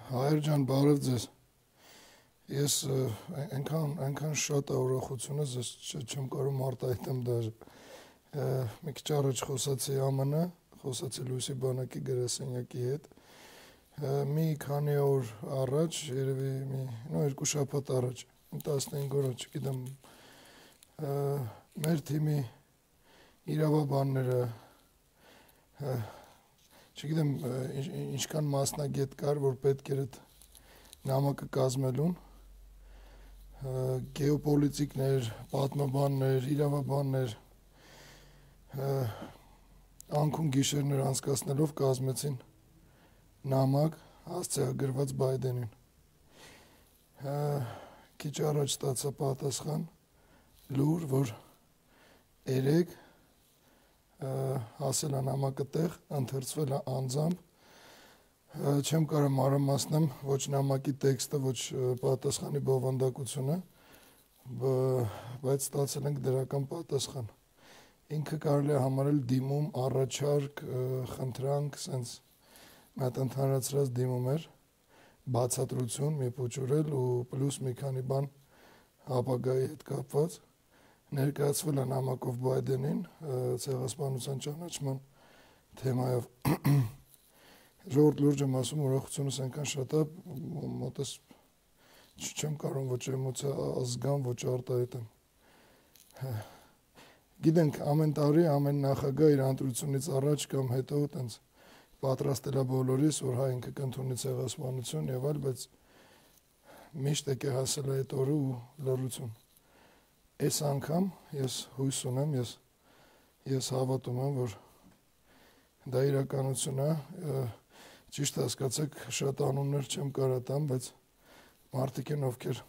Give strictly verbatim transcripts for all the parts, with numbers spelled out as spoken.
Հայր ջան, բարև ձեզ։ Ես այնքան այնքան շատ ուրախություն է, ես չեմ կարող մարտահայտեմ դաժե։ Մի քիչ առաջ խոսացի Α M N, խոսացի Լույսի բանակի գրասենյակի հետ։ Մի քանի օր առաջ, երևի մի նո երկու շաբաթ առաջ, տասնհինգ օր, չգիտեմ, մեր թիմի իրավաբանները չգիտեմ ինչքան մասնագետ կար, որ պետք էր այդ նամակը կազմելուն, գեոպոլիտիկներ, պատմաբաններ, իրավաբաններ, անքուն գիշերներ անցկացնելով կազմեցին նամակ հասցեագրված Բայդենին։ Քիչ առաջ ստացա պատասխան, լուր, որ երեկ հասել է նամակը տեղ, ընթերցվել է անձամբ, չեմ կարող մանրամասնեմ ոչ նամակի տեքստը, ոչ պատասխանի բովանդակությունը, բայց ստացել ենք դրական պատասխան։ Ինքը կարելի է համարել դիմում, առաջարկ, խնդրանք, սենց մի հատ ընդհանրացրած դիմում էր, բացատրություն, մի փոչուրել ու պլյուս մի քանի բան ապագայի հետ կապված։ Ներկայացվել է նամակով Բայդենին ցեղասպանության ճանաչման թեմայով։ Ժողովուրդ լուրջ եմ ասում, ուրախությունս այնքան շատ է, մոտս չեմ կարող ոչ էմոցիա ազգամ, ոչ արտահայտեմ։ Գիտենք, ամեն տարի ամեն նախագահ իր ընտրությունից առաջ կամ հետո տենց պատրաստել է բոլորիս, որ հայ ինքը կընդունի ցեղասպանություն եւ այլ, բայց միշտ եկե հասել է այդ օրը ու լռություն։ Այս անգամ ես հույս ունեմ, ես ես հավատում եմ, որ դա իրականություն է, ճիշտ հասկացեք, շատ անուններ չեմ կարող տամ, բայց մարդիկ են, ովքեր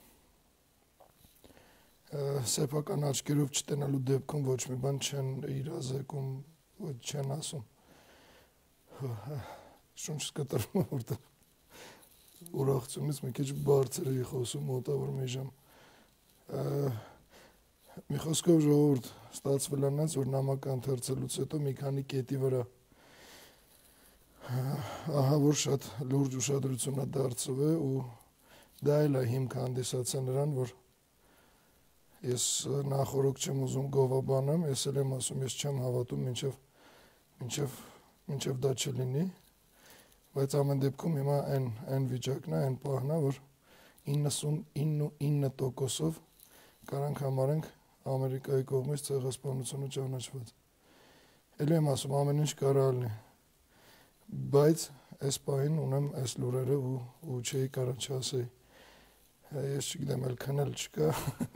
սեփական աչքերով չտենալու դեպքում ոչ մի բան չեն իրազեկում, ոչ չեն ասում։ Շունչս կտրվում, որտեղ ուրախությունից մի քիչ բարձր էի խոսում, մոտավոր մի ժամ։ Մի խոսքով ժողովուրդ ստացվել է այնց, որ նամակը ընթերցելուց հետո մի քանի կետի վրա ահա որ շատ լուրջ ուշադրություն է դարձվել ու դա էլ է հիմք հանդիսացել նրան, որ ես նախորոք չեմ ուզում գովաբանեմ, ես էլ եմ ասում, ես չեմ հավատում մինչև մինչև մինչև դա չլինի, բայց ամեն դեպքում հիմա այն այն վիճակն է, այն պահն է, որ իննսունինը տոկոսով կարանք համարենք Ամերիկայի կողմից ցեղասպանությունը ճանաչված։ Էլ եմ ասում, ամեն ինչ կարող է լինի, բայց այս պահին ունեմ այս լուրերը ու ու չէի կարող չասեի։ Ես չգիտեմ, էլ քնել չկա։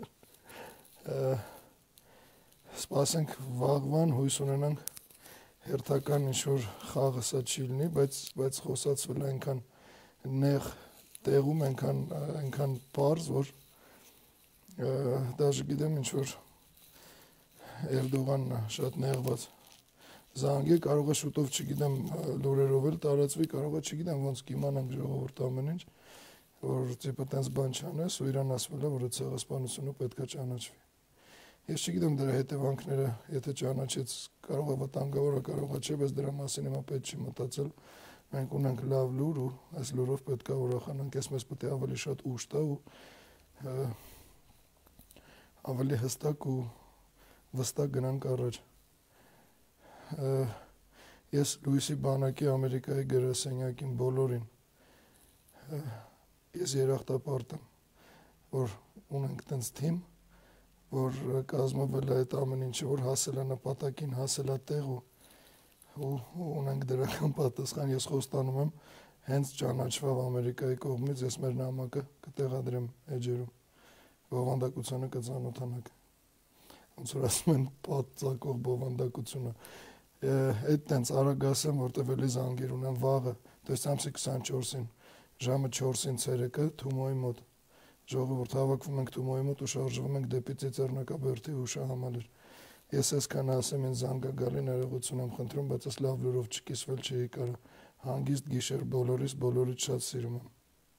Սպասենք վաղվան, հույս ունենանք հերթական ինչ-որ խաղը սա չի լինի, բայց բայց խոսացվել է այնքան նեղ տեղում, այնքան այնքան պարզ, որ դաժե գիտեմ ինչ-որ Էրդողանն է շատ նեղված զանգի, կարող է շուտով, չգիտեմ, լուրերով էլ տարածվի, կարող է, չգիտեմ, ոնց կիմանանք ժողովուրդ ամեն ինչ, որ տիպը տենց բան չանես ու իրան ասվել է, որ այդ ցեղասպանությունը պետք է ճանաչվի։ Ես չգիտեմ դրա հետևանքները, եթե ճանաչեց, կարող է վտանգավոր է, կարող է չէ, բայց դրա մասին հիմա պետք չի մտածել։ Մենք ունենք լավ լուր ու այս լուրով պետք է ուրախանանք, ես մեզ պետք է ավելի շատ ուժ տա ու ավելի հստակ ու վստակ գնանք առաջ։ Ես Լույսի բանակի Ամերիկայի գրասենյակին բոլորին ես երախտապարտ եմ, որ ունենք տենց թիմ, որ կազմվել է այդ ամեն ինչը, որ հասել է նպատակին, հասել է տեղ ու ու ունենք դրական պատասխան, ես խոստանում եմ, հենց ճանաչվավ Ամերիկայի կողմից, ես մեր նամակը կտեղադրեմ էջերում, բովանդակությանը կծանոթանաք։ Ոնց որ ասում են պատծակող բովանդակությունը։ Այդ տենց արագ ասեմ, որտեվ էլի զանգեր ունեմ վաղը, то есть ամսի քսանչորսին, ժամը չորսին ցերեկը Թումոյի մոտ։ Ժողովուրդ հավաքվում ենք Թումոյի մոտ ու շարժվում ենք դեպի Ծիծեռնակաբերդի հուշահամալիր։ Ես այսքան ասեմ, ինձ զանգագալի ներողություն եմ խնդրում, բայց այս լավ լուրով չկիսվել չէի կարող։ Հանգիստ գիշեր բոլորիս, բոլորից շատ սիրում եմ։